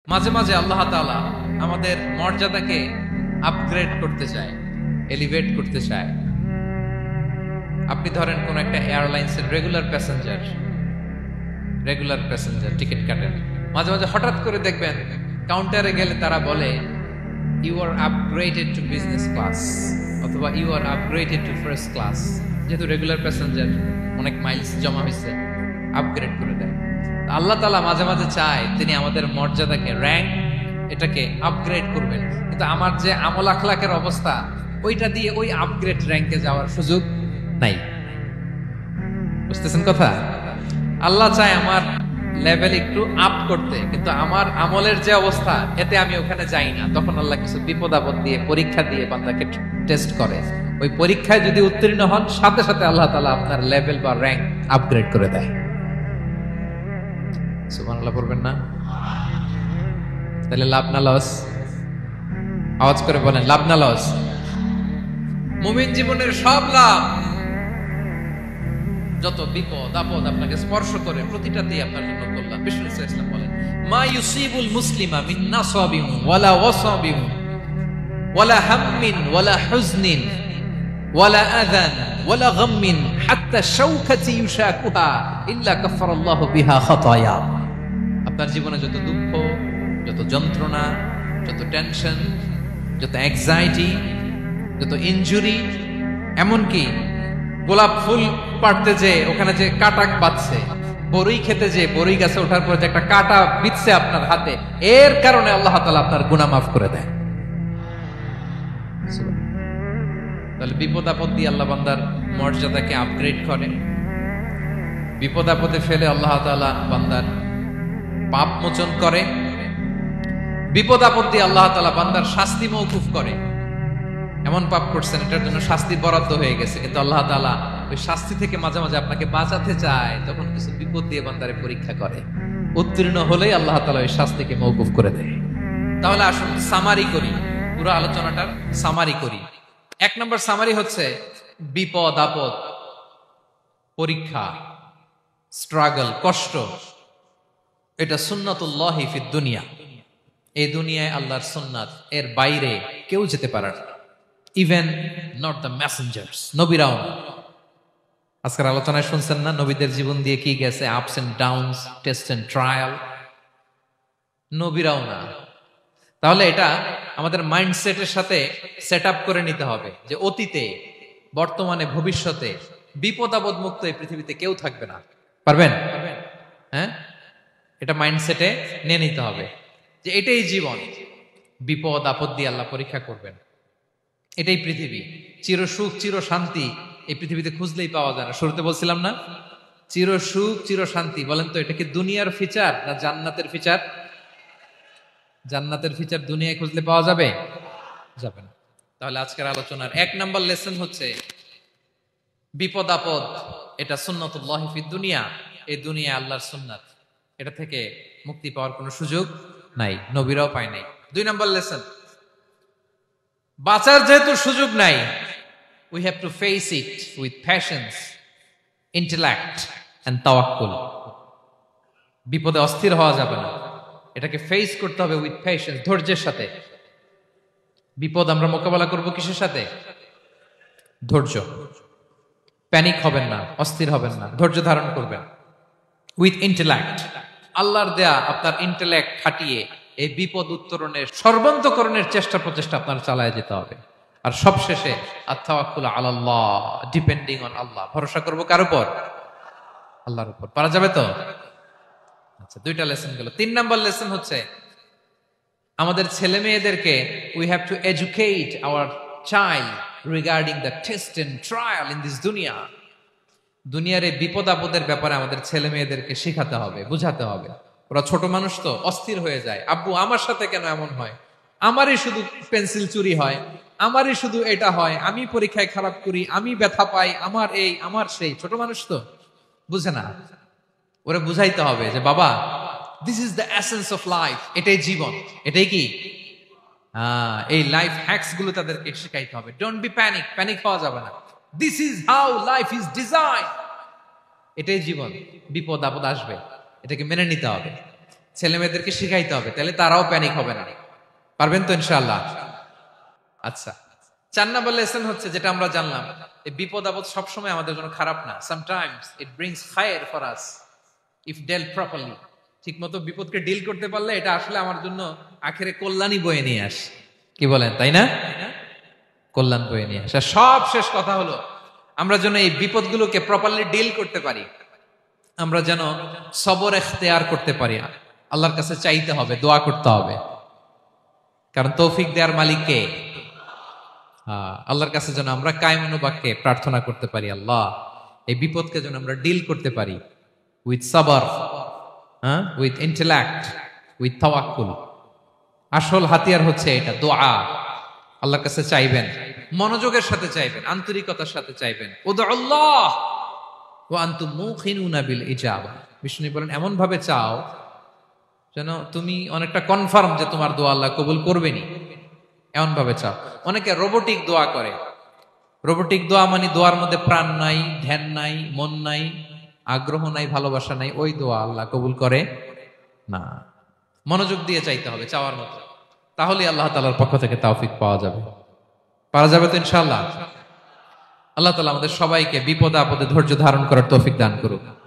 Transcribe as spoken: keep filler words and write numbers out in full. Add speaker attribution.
Speaker 1: মাঝে মাঝে আল্লাহ তাআলা আমাদের মর্যাদাকে আপগ্রেড করতে চায়, এলিভেট করতে চায়। আপনি ধরেন কোন একটা এয়ারলাইন্সের regular passenger regular passenger ticket কাটেন, মাঝে মাঝে হঠাৎ করে দেখবেন কাউন্টারে গেলে তারা বলে you are upgraded to business class অথবা you are upgraded to first class. যেহেতু রেগুলার প্যাসেঞ্জার অনেক মাইলস জমা হয়েছে, আপগ্রেড করে দেয়। আল্লাহ তাআলা মাঝে মাঝে চায় তিনি আমাদের মর্যাদাকে, র্যাঙ্ক এটাকে আপগ্রেড করবেন, কিন্তু আমার যে আমল আখলাকের অবস্থা ওইটা দিয়ে ওই আপগ্রেড র্যাঙ্কে যাওয়ার সুযোগ নাই। বুঝতেছেন কথা? আল্লাহ চায় আমার লেভেল একটু আপ করতে, কিন্তু আমার আমলের যে অবস্থা এতে আমি ওখানে যাই না। তখন আল্লাহ কিছু বিপদ আপদ দিয়ে, পরীক্ষা দিয়ে বান্দাকে টেস্ট করে। ওই পরীক্ষায় যদি উত্তীর্ণ হন, সাথে সাথে আল্লাহ তাআলা আপনার লেভেল বা র্যাঙ্ক আপগ্রেড করে দেয়। সুবহানাল্লাহ পড়বেন না? তাহলে লাভ না লস? আওয়াজ করে বলেন, লাভ না লস? মুমিন জীবনের সব লাভ। যত বিপদ আপদ আপনাকে স্পর্শ করে প্রতিটাতেই আপনার জন্য কল্যাণ। বিষ্ণু ইসলাম বলেন, মা ইউসিবুল মুসলিমা মিন নাসাবিন ওয়ালা ওয়াসাবিন ওয়ালা হাম্মিন ওয়ালা হুজনিন ওয়ালা আযান ওয়ালা গাম্মিন হাত্তা শাওকাতি ইউশাকুহা ইল্লা কাফারাল্লাহু বিহা খাতায়া। আপনার জীবনে যত দুঃখ, যত যন্ত্রণা, যত টেনশন, যত অ্যাংজাইটি, যত ইনজুরি, এমনকি গোলাপ ফুল পাড়তে যে ওখানে যে কাটা বাঁধছে, বড়ই খেতে যে বড়ই গাছে ওঠার পর যে একটা কাটা বিঁধছে আপনার হাতে, এর কারণে আল্লাহ তাআলা আপনার গুনাহ মাফ করে দেয়। তাহলে বিপদ আপদ দিয়ে আল্লাহ বান্দার মর্যাদাকে আপগ্রেড করে। বিপদ আপদে ফেলে আল্লাহ তাআলা বান্দার পাপ মোচন করে। বিপদ আপদ দিয়ে আল্লাহ তাআলা বান্দার শাস্তি মওকুফ করে। এমন পাপ করছেন এটার জন্য শাস্তি বরাদ্দ হয়ে গেছে, কিন্তু আল্লাহ তাআলা ওই শাস্তি থেকে মাঝে মাঝে আপনাকে বাঁচাতে চায়, তখন কিছু বিপদ দিয়ে বান্দারে পরীক্ষা করে। উত্তীর্ণ হলেই আল্লাহ তাআলা ওই শাস্তিকে মওকুফ করে দেয়। তাহলে আসুন সামারি করি, পুরো আলোচনাটার সামারি করি। এক নম্বর সামারি হচ্ছে বিপদ আপদ, পরীক্ষা, স্ট্রাগল, কষ্ট, এটা সুন্নাতুল্লাহি ফিদ দুনিয়া। এই দুনিয়ায় আল্লাহর সুন্নাত, এর বাইরে কেউ যেতে পারে না, ইভেন নট দ্য মেসেঞ্জার্স, নবীরাও না। আজকের আলোচনায় শুনছেন না নবীদের জীবন দিয়ে কি গেছে, ups and downs, test and trial, নবীরাও না। তাহলে এটা আমাদের মাইন্ডসেটের সাথে সেট আপ করে নিতে হবে যে অতীতে, বর্তমানে, ভবিষ্যতে বিপদ আপদ মুক্ত এই পৃথিবীতে কেউ থাকবে না। পারবেন? হ্যাঁ, এটা মাইন্ডসেটে নিয়ে নিতে হবে যে এটাই জীবন, বিপদ আপদ দিয়ে আল্লাহ পরীক্ষা করবেন। এটাই পৃথিবী। চির সুখ চির শান্তি এই পৃথিবীতে খুঁজলেই পাওয়া যায় না। শুরুতে বলছিলাম না, চির সুখ চির শান্তি। বলেন তো এটা কি দুনিয়ার ফিচার না জান্নাতের ফিচার? জান্নাতের ফিচার দুনিয়ায় খুঁজলে পাওয়া যাবে? যাবে না। তাহলে আজকের আলোচনার এক নাম্বার লেসন হচ্ছে বিপদ আপদ এটা সুন্নাতুল্লাহি ফিদ দুনিয়া। এই দুনিয়া আল্লাহর সুন্নাত, এটা থেকে মুক্তি পাওয়ার কোনো সুযোগ নাই, নবীরাও পায় নাই। দুই নাম্বার লেসন, বাঁচার যেহেতু সুযোগ নাই, we have to face it with patience, intellect and tawakkul. বিপদে অস্থির হওয়া যাবে না, এটাকে ফেস করতে হবে উইথ পেশেন্স, ধৈর্যের সাথে। বিপদ আমরা মোকাবেলা করব কিসের সাথে? ধৈর্য। প্যানিক হবেন না, অস্থির হবেন না, ধৈর্য ধারণ করবেন। উইথ ইন্টেলেক্ট, আল্লাহর দেয়া আপনার ইন্টেলেক্ট খাটিয়ে এই বিপদ উত্তরণের সর্বান্তকরণের চেষ্টা প্রচেষ্টা আপনার চালায় যেতে হবে। আর সবশেষে আত-তাওয়াক্কুল আলাল্লাহ, ডিপেন্ডিং অন আল্লাহ, ভরসা করব কার উপর? আল্লাহর উপর। পারা যাবে তো? আচ্ছা, দুইটা লেসন গেল। তিন নাম্বার লেসন হচ্ছে আমাদের ছেলে মেয়েদেরকে we have to educate our child regarding the test and trial in this দুনিয়া। দুনিয়ার এই বিপদ আপদের ব্যাপারে আমাদের ছেলে মেয়েদেরকে শেখাতে হবে, বুঝাতে হবে। ওরা ছোট মানুষ তো, অস্থির হয়ে যায়। আব্বু আমার সাথে কেন এমন হয়? আমারই শুধু পেন্সিল চুরি হয়, আমারই শুধু এটা হয়, আমি পরীক্ষায় খারাপ করি, আমি ব্যথা পাই, আমার এই আমার সেই। ছোট মানুষ তো বুঝে না। ওরা বুঝাইতে হবে যে বাবা, this is the essence of life, এটাই জীবন। এটাই কি এই লাইফ হ্যাকস গুলো তাদেরকে শেখাইতে হবে। ডোন্ট বি প্যানিক, প্যানিক হওয়া যাবে না। This is how life is design, এটাই জীবন। বিপদ আপদ আসবে, এটাকে মেনে নিতে হবে। ছেলে মেয়েদেরকে শিখাইতে হবে, তাহলে তারাও প্যানিক হবে না। পারবেন তো ইনশাআল্লাহ? আচ্ছা, চার নাম্বার লেসন হচ্ছে যেটা আমরা জানলাম, এই বিপদ আপদ সবসময় আমাদের জন্য খারাপ না। সামটাইমস ইট ব্রিংস খায়ের for us if dealt properly. ঠিক মতো বিপদকে ডিল করতে পারলে এটা আসলে আমার জন্য আখেরে কল্যাণই বয়ে নিয়ে আসে। কি বলেন, তাই না? কল্যাণ বয়ে নিয়ে আসে। সব শেষ কথা হলো, আমরা যেন এই বিপদগুলোকে প্রপারলি ডিল করতে পারি, আমরা যেন সবর এখতিয়ার করতে পারি। আল্লাহর কাছে চাইতে হবে, দোয়া করতে হবে, কারণ তৌফিক দেওয়ার মালিক কে? আল্লাহর কাছে যেন আমরা কায়মনোবাক্যে প্রার্থনা করতে পারি, আল্লাহ এই বিপদকে যেন আমরা ডিল করতে পারি উইথ সাবর, হ্যাঁ, উইথ ইন্টেলেক্ট, উইথ তাওয়াক্কুল। আসল হাতিয়ার হচ্ছে এটা, দোয়া। আল্লাহর কাছে চাইবেন, মনোযোগের সাথে চাইবেন, আন্তরিকতার সাথে চাইবেন। উদউল্লাহ ওয়া আনতুম মুকিনুনা বিল ইজাবা। বিষ্ণু বলেন এমন ভাবে চাও যেন তুমি অনেকটা কনফার্ম যে তোমার দোয়া আল্লাহ কবুল করবেনই, এমন ভাবে চাও। অনেকে রোবোটিক দোয়া করে। রোবোটিক দোয়া মানে দোয়ার মধ্যে প্রাণ নাই, ধ্যান নাই, মন নাই, আগ্রহ নাই, ভালোবাসা নাই, ওই দোয়া আল্লাহ কবুল করে না। মনোযোগ দিয়ে চাইতে হবে চাওয়ার মতো, তাহলে আল্লাহ তাআলার পক্ষ থেকে তৌফিক পাওয়া যাবে। পারা যাবে তো ইনশাআল্লাহ? আল্লাহ তাআলা আমাদের সবাইকে বিপদে আপদে ধৈর্য ধারণ করার তৌফিক দান করুক।